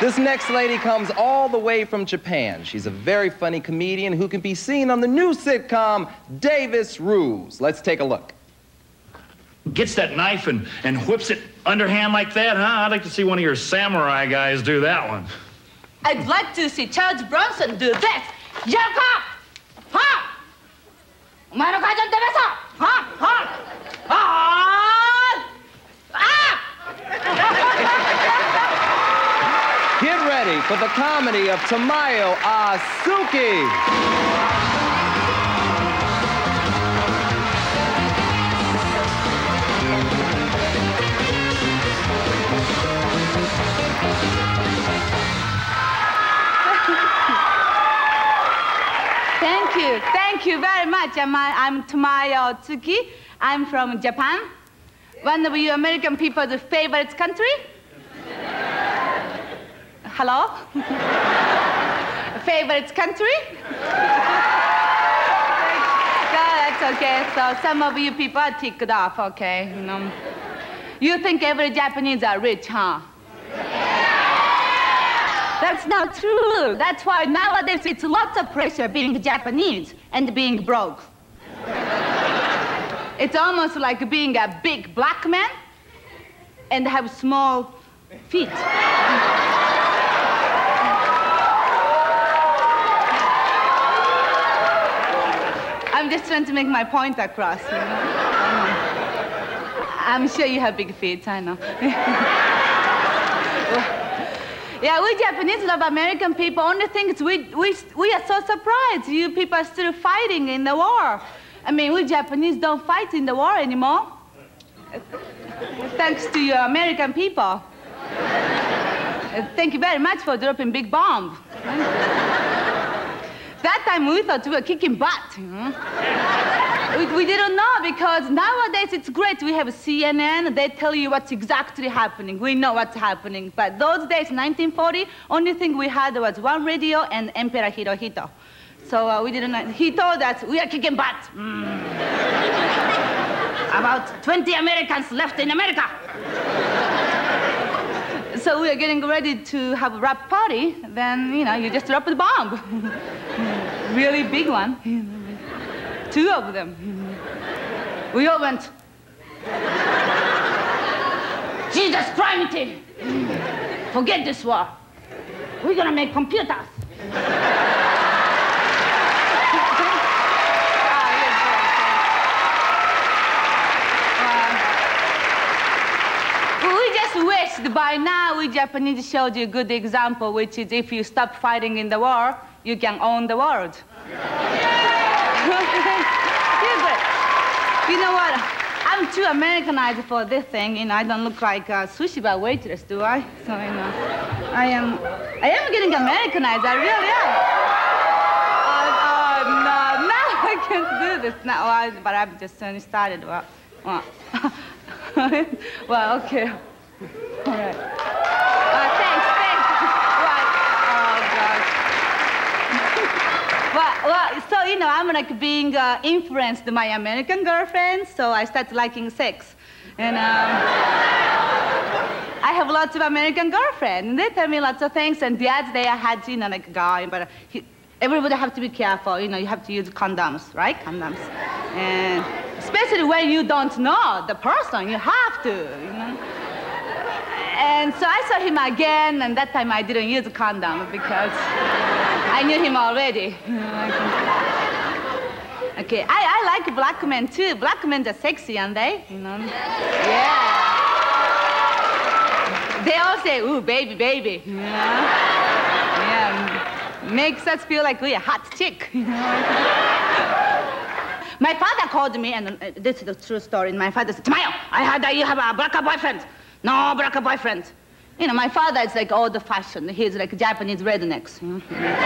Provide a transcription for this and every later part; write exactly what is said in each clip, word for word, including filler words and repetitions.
This next lady comes all the way from Japan. She's a very funny comedian who can be seen on the new sitcom, Davis Rules. Let's take a look. Gets that knife and, and whips it underhand like that, huh? I'd like to see one of your samurai guys do that one. I'd like to see Charles Bronson do this. Yoka! Ha! お前の会場に出ました！は！は！あ！あ！ Get ready for the comedy of Tamayo Otsuki. Thank you. Thank you very much. I'm, I'm Tamayo Otsuki. I'm from Japan. One of you American people's favorite country? Hello? Favorite country? No, that's okay. So some of you people are ticked off, okay? You know. You think every Japanese are rich, huh? That's not true. That's why nowadays it's lots of pressure being Japanese and being broke. It's almost like being a big black man and have small feet. I'm just trying to make my point across, you know? I'm sure you have big feet, I know. Yeah, we Japanese love American people. Only thing is we, we, we are so surprised you people are still fighting in the war. I mean, we Japanese don't fight in the war anymore. Thanks to you American people. Thank you very much for dropping big bomb. That time we thought we were kicking butt, you know? we, we didn't know because nowadays it's great. We have C N N, they tell you what's exactly happening. We know what's happening. But those days, nineteen forty, only thing we had was one radio and Emperor Hirohito. So uh, we didn't know. He told us we are kicking butt. Mm. About twenty Americans left in America. So we are getting ready to have a rap party. Then, you know, you just drop the bomb. Really big one. Two of them. We all went, Jesus Christ! Forget this war. We're gonna make computers. Wished by now we Japanese showed you a good example, which is if you stop fighting in the war, you can own the world. You know what? I'm too Americanized for this thing. You know, I don't look like a sushi bar waitress, do I? So, you know, I am, I am getting Americanized. I really am. Oh, oh no, no, I can't do this. No, I, but I've just only started. Well, well, well okay. All right. Uh, thanks, thanks. Well, oh, God. well, well, so, you know, I'm like being uh, influenced by my American girlfriends, so I started liking sex. And um, I have lots of American girlfriends, and they tell me lots of things, and the other day I had, you know, like a guy, but he, everybody have to be careful, you know, you have to use condoms, right? Condoms. And especially when you don't know the person, you have to, you know. And so I saw him again, and that time I didn't use a condom because I knew him already. Okay, I, I like black men too. Black men are sexy, aren't they? You know? Yeah. They all say, ooh, baby, baby. You know? Yeah. Makes us feel like we're a hot chick. You know? My father called me, and uh, this is the true story. My father said, Tamayo, I heard that you have a black boyfriend. No, black boyfriend. You know, my father is like old-fashioned. He's like Japanese rednecks. You know?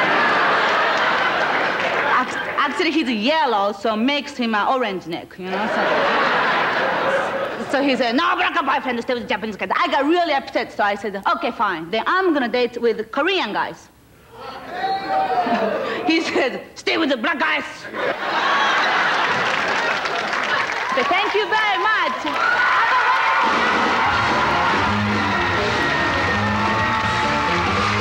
Actually, he's yellow, so makes him an orange neck, you know? So, so he said, no, black boyfriend, stay with the Japanese guy. I got really upset, so I said, okay, fine. Then I'm gonna date with Korean guys. He said, stay with the black guys. So thank you very much.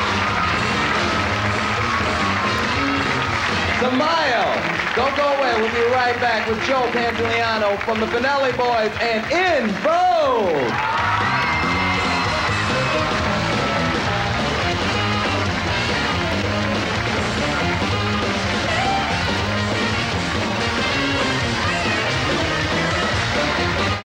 Tamayo. Don't go away. We'll be right back with Joe Pantoliano from the Finale Boys and In Vogue.